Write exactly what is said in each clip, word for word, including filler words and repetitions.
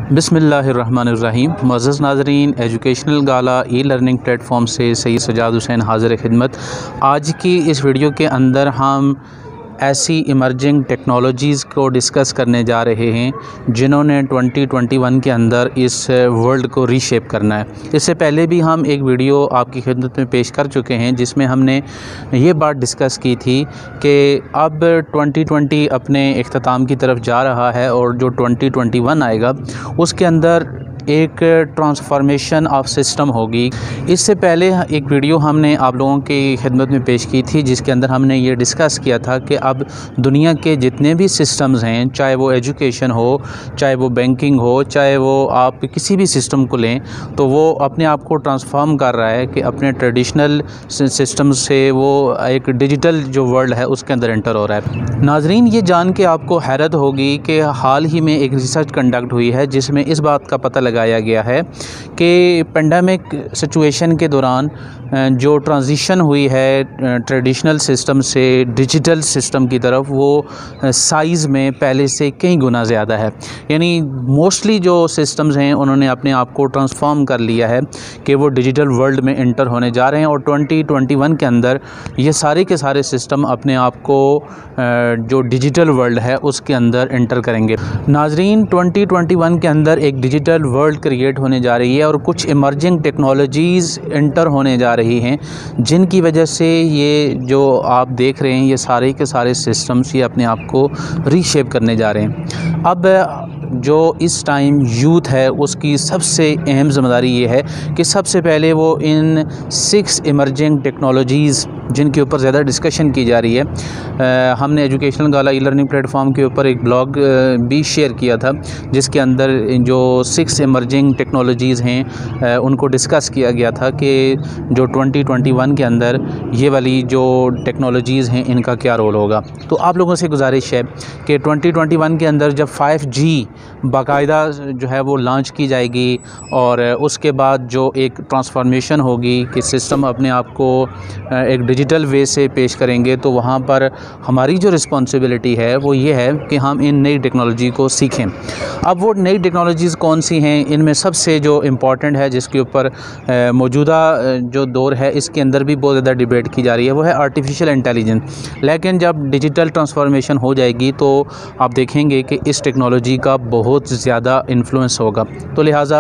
बिस्मिल्लाहिर्रहमानिर्रहीम। मुअज़्ज़ज़ नाज़रीन, educational gala e learning platform से सैयद सजाद हुसैन हाज़िर खिदमत। आज की इस वीडियो के अंदर हम ऐसी इमर्जिंग टेक्नोलॉजीज़ को डिस्कस करने जा रहे हैं जिन्होंने ट्वेंटी ट्वेंटी वन के अंदर इस वर्ल्ड को रीशेप करना है। इससे पहले भी हम एक वीडियो आपकी खिदमत में पेश कर चुके हैं जिसमें हमने ये बात डिस्कस की थी कि अब ट्वेंटी ट्वेंटी अपने इख्तिताम की तरफ जा रहा है और जो ट्वेंटी ट्वेंटी वन आएगा उसके अंदर एक ट्रांसफॉर्मेशन ऑफ सिस्टम होगी। इससे पहले एक वीडियो हमने आप लोगों की खिदमत में पेश की थी जिसके अंदर हमने ये डिस्कस किया था कि अब दुनिया के जितने भी सिस्टम्स हैं, चाहे वो एजुकेशन हो, चाहे वो बैंकिंग हो, चाहे वो आप किसी भी सिस्टम को लें, तो वो अपने आप को ट्रांसफॉर्म कर रहा है कि अपने ट्रेडिशनल सिस्टम से वो एक डिजिटल जो वर्ल्ड है उसके अंदर एंटर हो रहा है। नाजरीन, ये जान के आपको हैरत होगी कि हाल ही में एक रिसर्च कंडक्ट हुई है जिसमें इस बात का पता लगाया गया है कि पेंडेमिक सिचुएशन के दौरान जो ट्रांजिशन हुई है ट्रेडिशनल सिस्टम से डिजिटल सिस्टम की तरफ, वो साइज़ में पहले से कई गुना ज़्यादा है। यानी मोस्टली जो सिस्टम्स हैं उन्होंने अपने आप को ट्रांसफॉर्म कर लिया है कि वो डिजिटल वर्ल्ड में एंटर होने जा रहे हैं और ट्वेंटी ट्वेंटी वन के अंदर ये सारे के सारे सिस्टम अपने आप को जो डिजिटल वर्ल्ड है उसके अंदर एंटर करेंगे। नाजरीन, ट्वेंटी ट्वेंटी वन के अंदर एक डिजिटल वर्ल्ड क्रिएट होने जा रही है और कुछ इमर्जिंग टेक्नोलॉजीज़ एंटर होने जा रही हैं जिनकी वजह से ये जो आप देख रहे हैं ये सारे के सारे सिस्टम्स ये अपने आप को रीशेप करने जा रहे हैं। अब जो इस टाइम यूथ है उसकी सबसे अहम ज़िम्मेदारी ये है कि सबसे पहले वो इन सिक्स इमर्जिंग टेक्नोलॉजीज़ जिनके ऊपर ज़्यादा डिस्कशन की जा रही है, आ, हमने educational gala e learning platform के ऊपर एक ब्लॉग भी शेयर किया था जिसके अंदर जो सिक्स इमर्जिंग टेक्नोलॉजीज़ हैं उनको डिस्कस किया गया था कि जो ट्वेंटी ट्वेंटी वन के अंदर ये वाली जो टेक्नोलॉजीज़ हैं इनका क्या रोल होगा। तो आप लोगों से गुजारिश है कि ट्वेंटी ट्वेंटी वन के अंदर जब फाइव जी बाकायदा जो है वो लॉन्च की जाएगी और उसके बाद जो एक ट्रांसफॉर्मेशन होगी कि सिस्टम अपने आप को एक डिजिटल वे से पेश करेंगे, तो वहाँ पर हमारी जो रिस्पॉन्सिबिलिटी है वो ये है कि हम इन नई टेक्नोलॉजी को सीखें। अब वो नई टेक्नोलॉजीज़ कौन सी हैं, इनमें सबसे जो इम्पॉर्टेंट है जिसके ऊपर मौजूदा जो दौर है इसके अंदर भी बहुत ज़्यादा डिबेट की जा रही है वो है आर्टिफिशियल इंटेलिजेंस। लेकिन जब डिजिटल ट्रांसफॉर्मेशन हो जाएगी तो आप देखेंगे कि इस टेक्नोलॉजी का बहुत ज़्यादा इन्फ्लुएंस होगा। तो लिहाजा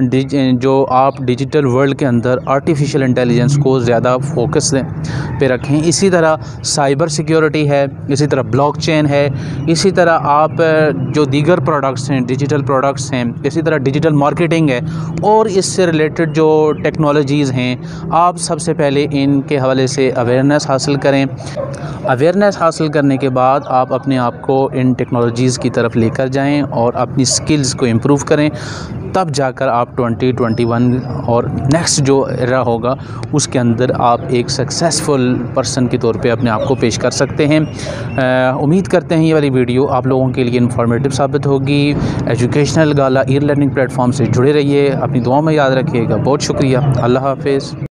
जो आप डिजिटल वर्ल्ड के अंदर आर्टिफिशियल इंटेलिजेंस को ज़्यादा फोकस पे रखें। इसी तरह साइबर सिक्योरिटी है, इसी तरह ब्लॉकचेन है, इसी तरह आप जो दीगर प्रोडक्ट्स हैं, डिजिटल प्रोडक्ट्स हैं, इसी तरह डिजिटल मार्केटिंग है और इससे रिलेटेड जो टेक्नोलॉजीज़ हैं, आप सबसे पहले इनके हवाले से अवेयरनेस हासिल करें। अवेयरनेस हासिल करने के बाद आप अपने आप को इन टेक्नोलॉजीज़ की तरफ लेकर जाएं और अपनी स्किल्स को इम्प्रूव करें, तब जाकर आप ट्वेंटी ट्वेंटी वन और नेक्स्ट जो एरा होगा उसके अंदर आप एक सक्सेसफुल पर्सन के तौर पे अपने आप को पेश कर सकते हैं। उम्मीद करते हैं ये वाली वीडियो आप लोगों के लिए इन्फॉर्मेटिव साबित होगी। Educational gala e learning platform से जुड़े रहिए, अपनी दुआओं में याद रखिएगा। बहुत शुक्रिया। अल्लाह हाफ़िज़।